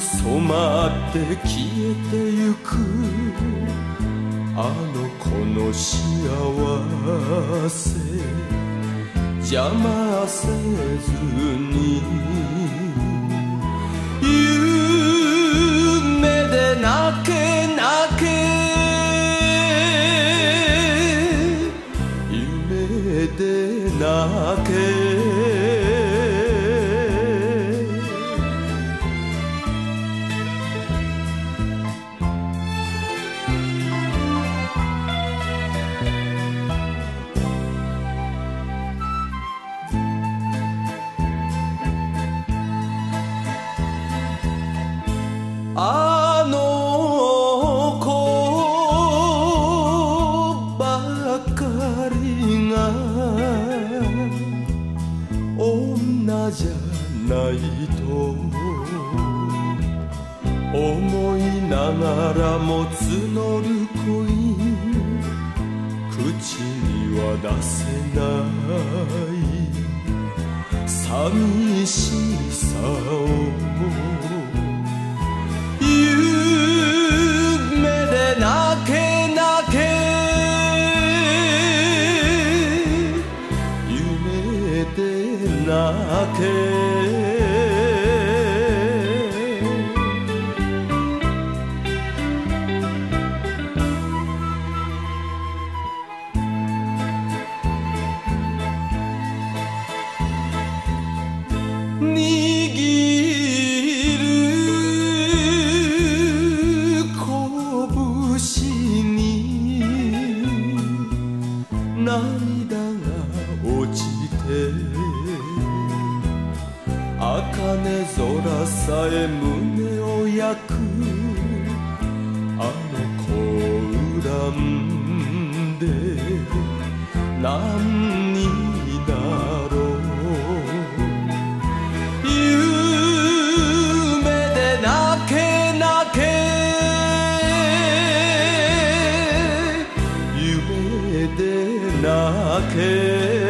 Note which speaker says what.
Speaker 1: 染まって消えてゆくあの子の幸せ邪魔せずに夢で泣け泣け夢で泣けあの子ばかりが女じゃないと思いながらも募る恋口には出せない寂しさを夢で泣け泣け夢で泣け握る涙が落ちて茜空さえ胸を焼くあの子を恨んで何になろう夢で泣け泣け夢で泣け